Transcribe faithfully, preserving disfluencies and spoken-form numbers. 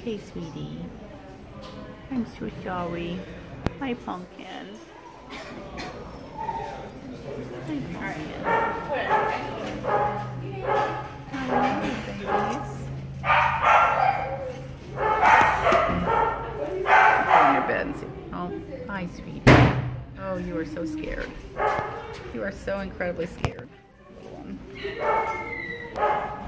okay, sweetie. I'm so sorry. Hi, Pumpkin. Hi, Pumpkin. How are you, babies? Go in your bed and see. Oh, hi, sweetie. Oh, you are so scared. You are so incredibly scared. Little one.